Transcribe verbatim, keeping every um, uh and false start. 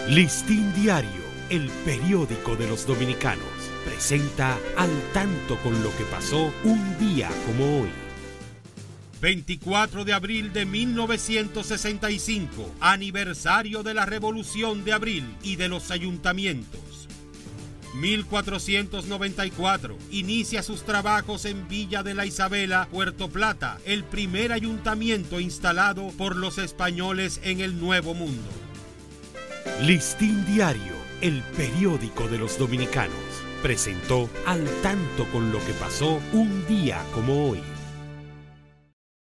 Listín Diario, el periódico de los dominicanos, presenta Al Tanto con lo que pasó un día como hoy. veinticuatro de abril de mil novecientos sesenta y cinco, aniversario de la Revolución de Abril y de los ayuntamientos. mil cuatrocientos noventa y cuatro, inicia sus trabajos en Villa de la Isabela, Puerto Plata, el primer ayuntamiento instalado por los españoles en el Nuevo Mundo. Listín Diario, el periódico de los dominicanos, presentó Al Tanto con lo que pasó un día como hoy.